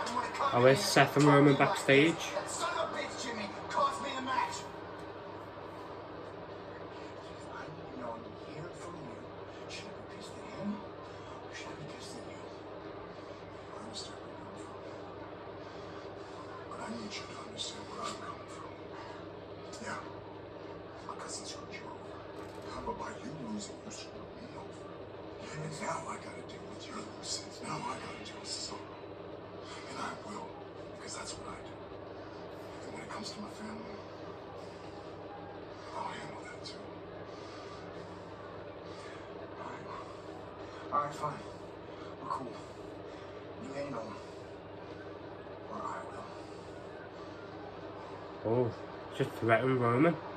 Oh, where's Seth and Roman backstage? That son of a bitch, Jimmy, cost me the match. I want to hear from you. Should I be pissed at him? Or should I be pissed at you? I understand where you're coming from. But I need you to understand where I'm coming from. Yeah. My cousin screwed you over. But by you losing, you screwed me over. And now I gotta deal with your loose ends. Now I gotta deal with sorrow. And I will, because that's what I do. And when it comes to my family, I'll handle that too. Alright, fine. We're cool. You handle him. Or I will. Oh, just threaten Roman.